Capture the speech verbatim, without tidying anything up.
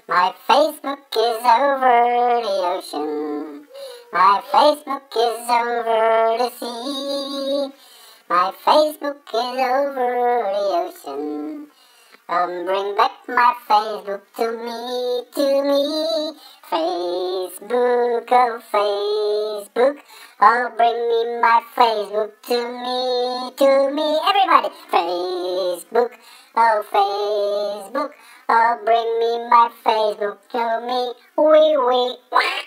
My Facebook is over the ocean. My Facebook is over the sea. My Facebook is over the ocean. Um, bring back my Facebook to me, to me. Facebook, oh Facebook. Oh, bring me my Facebook to me, to me. Everybody, Facebook, oh Facebook. Oh, bring me my Facebook to me. Wee wee.